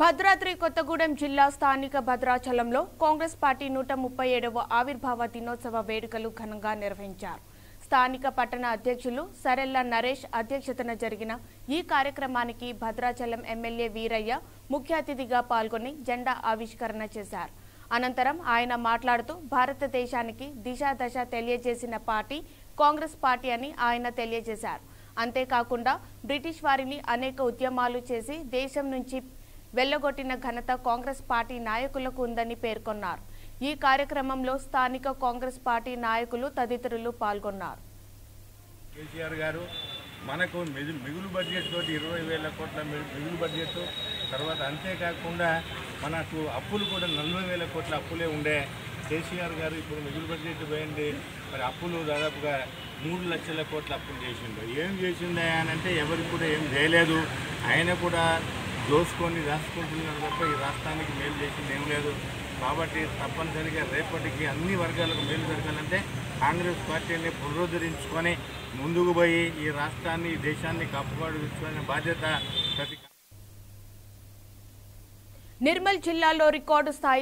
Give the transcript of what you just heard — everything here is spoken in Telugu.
భద్రాద్రి కొత్తగూడెం జిల్లా స్థానిక భద్రాచలంలో కాంగ్రెస్ పార్టీ 137వ ఆవిర్భావ దినోత్సవ వేడుకలు ఘనంగా నిర్వహించారు. స్థానిక పట్టణ అధ్యక్షులు సరెల్ల నరేష్ అధ్యక్షతన జరిగిన ఈ కార్యక్రమానికి భద్రాచలం ఎమ్మెల్యే వీరయ్య ముఖ్య అతిథిగా పాల్గొని జెండా ఆవిష్కరణ చేశారు. అనంతరం ఆయన మాట్లాడుతూ భారతదేశానికి దిశాదశ తెలియజేసిన పార్టీ కాంగ్రెస్ పార్టీ అని ఆయన తెలియజేశారు. అంతేకాకుండా బ్రిటిష్ వారిని అనేక ఉద్యమాలు చేసి దేశం నుంచి వెళ్లగొట్టిన ఘనత కాంగ్రెస్ పార్టీ నాయకులకు ఉందని పేర్కొన్నారు. ఈ కార్యక్రమంలో స్థానిక కాంగ్రెస్ పార్టీ నాయకులు తదితరులు పాల్గొన్నారు. కేసీఆర్ గారు మనకు మిగులు బడ్జెట్ తోటి 20,000 కోట్ల మిగులు బడ్జెట్, తర్వాత అంతేకాకుండా మనకు అప్పులు కూడా 40,000 కోట్ల అప్పులే ఉండే. కేసీఆర్ గారు ఇప్పుడు మిగులు బడ్జెట్ పోయింది, మరి అప్పులు దాదాపుగా 3 లక్షల కోట్ల అప్పులు చేసిండు. ఏం చేసిండే అని అంటే ఎవరికి కూడా ఏం చేయలేదు. ఆయన కూడా దోసుకొని రాసుకుంటున్నారు తప్ప ఈ రాష్ట్రానికి మేలు చేసింది ఏం లేదు. కాబట్టి తప్పనిసరిగా రేపటికి అన్ని వర్గాలకు మేలు జరగాలంటే కాంగ్రెస్ పార్టీని పునరుద్ధరించుకొని ముందుకు పోయి ఈ రాష్ట్రాన్ని ఈ దేశాన్ని కాపాడుకునే బాధ్యత ప్రతి నిర్మల్ జిల్లాలో రికార్డు స్థాయి